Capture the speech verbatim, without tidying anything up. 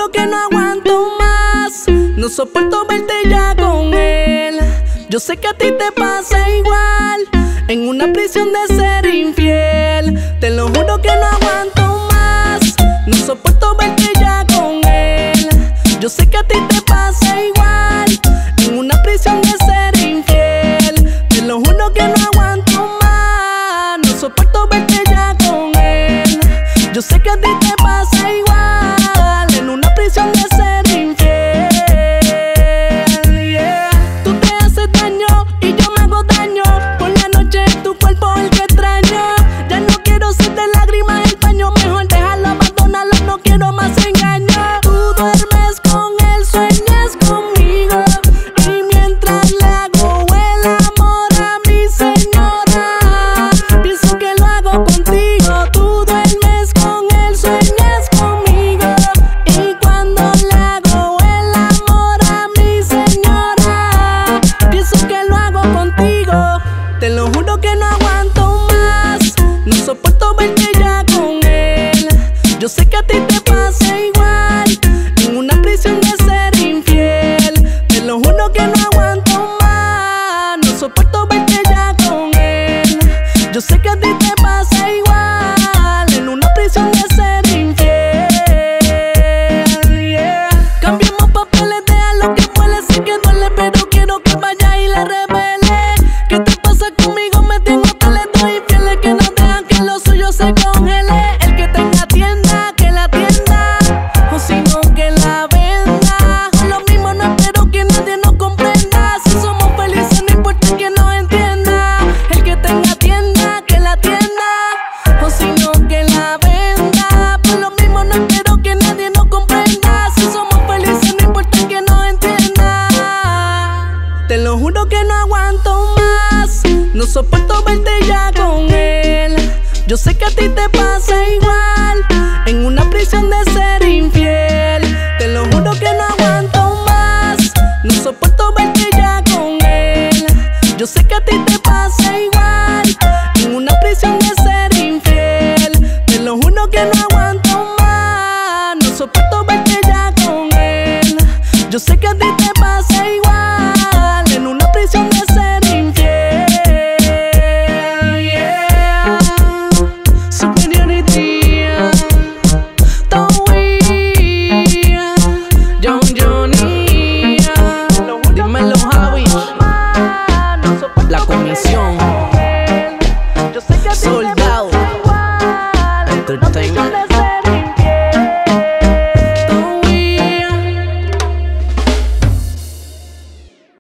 juro que no aguanto más. No soporto verte ya con él. Yo sé que a ti te pasa igual, en una prisión de ser infiel. Te lo juro que no aguanto más. No soporto verte ya con él. Yo sé que a ti te pasa igual, en una prisión de ser infiel. Te lo juro que no aguanto más. No soporto verte ya con él. Yo sé que a ti te pasa igual, en una prisión de ser infiel. Yeah. Tú te haces daño y yo me hago daño. Por la noche es tu cuerpo el que extraño. Ya no quiero ser de lágrimas el paño. Mejor déjalo, abandonarlo, no quiero más engaño. Tú duermes con él, sueñas conmigo, y mientras le hago el amor a mi señora, pienso que lo hago contigo. Tú duermes con él, sueñas conmigo, y cuando le hago el amor a mi señora, pienso que lo hago contigo. Te lo juro que no aguanto más. No soporto verte ya con él. Yo sé que a ti te pasa igual, en una prisión de ser infiel. Te lo juro que no aguanto más. No soporto verte ya con él. Yo sé que a ti te pasa igual, en una prisión de ser infiel. Yeah. Cambiemos papeles, deja lo que duele, sí que duele, pero quiero que vaya y la revele. ¿Qué te pasa conmigo? Me tengo que le doy infieles que no dejan que lo suyo se congele. El que tenga tienda, que la tienda, o si no que la venda. Lo mismo no espero que nadie nos comprenda. Si somos felices no importa que nos entienda. El que tenga tienda, que la tienda, o si no que la venda. Por lo mismo no espero que nadie nos comprenda. Si somos felices no importa que nos entienda. Te lo juro que no aguanto más. No soporto verte ya con él. Yo sé que a ti te pasa igual, en una prisión de ser infiel. Te lo juro que no aguanto más. No soporto verte ya con él. Yo sé que a ti te pasa igual, en una prisión de ser infiel. Te lo juro que no aguanto más. No soporto verte ya con él. Yo sé que a ti te pasa igual, en una prisión de ser infiel. Yeah. Superiority, Towie, John Johnny, dímelo Javi, la comisión, Soldado Entertainment.